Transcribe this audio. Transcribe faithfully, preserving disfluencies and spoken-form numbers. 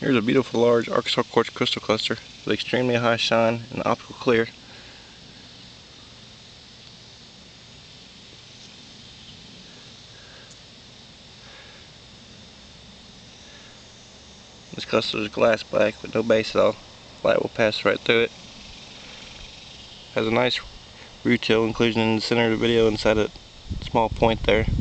Here's a beautiful large Arkansas quartz crystal cluster with extremely high shine and optical clear. This cluster is glass black with no base at all. Light will pass right through it. Has a nice retail inclusion in the center of the video inside a small point there.